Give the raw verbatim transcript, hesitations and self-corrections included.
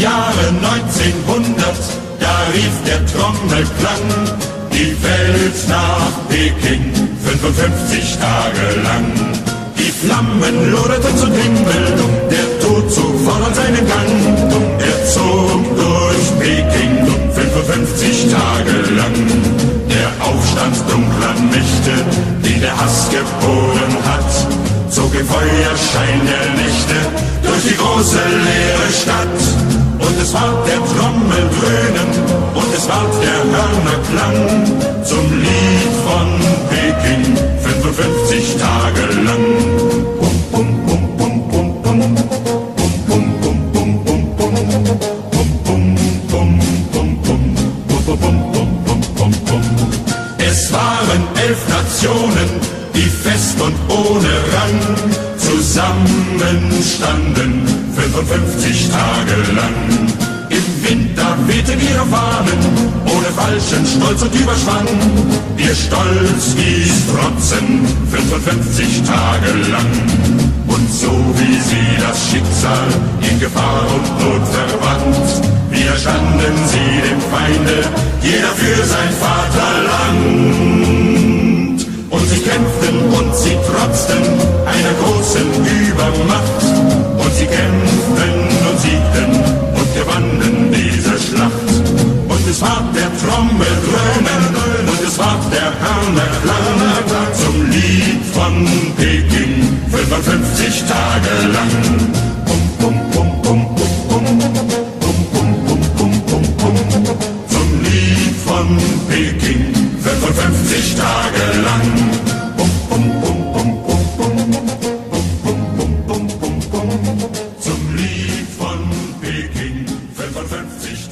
Jahre neunzehnhundert, da rief der Trommelklang die Welt nach Peking, fünfundfünfzig Tage lang. Die Flammen loderten zum Himmel, der Tod zog fort seinen Gang. Er zog durch Peking, fünfundfünfzig Tage lang. Der Aufstand dunkler Mächte, den der Hass geboren hat, zog im Feuerschein der Nächte durch die große leere Stadt. Und es ward der Trommel dröhnen und es ward der Hörnerklang zum Lied von Peking, fünfundfünfzig Tage lang. Bum, bum, bum, bum, bum, bum. Bum, bum, bum, bum, bum, bum. Bum, bum, bum, bum, bum. Bum, bum, bum, bum, bum, bum. Es waren elf Nationen, die fest und ohne Rang zusammenstanden, fünfundfünfzig Tage lang. Im Winter wehten ihre Fahnen, ohne falschen Stolz und Überschwang. Ihr Stolz hieß Trotzen, fünfundfünfzig Tage lang. Und so wie sie das Schicksal in Gefahr und Not verband, widerstanden sie dem Feinde, jeder für sein Vaterland. Und sie kämpften und sie trotzten einer großen Übermacht. Und sie kämpften und siegten und gewannen diese Schlacht. Und es war der Trommel dröhnen und es war der Hörnerklang zum Lied von Peking, fünfundfünfzig Tage lang. Bum, bum, bum, bum, bum, bum. Bum, bum, bum, bum, bum, bum. Zum Lied von Peking, fünfundfünfzig Tage lang. Bum, bum, bum, bum, bum, bum. Bum, bum, bum, bum, bum, bum. Zum Lied von Peking, fünfundfünfzig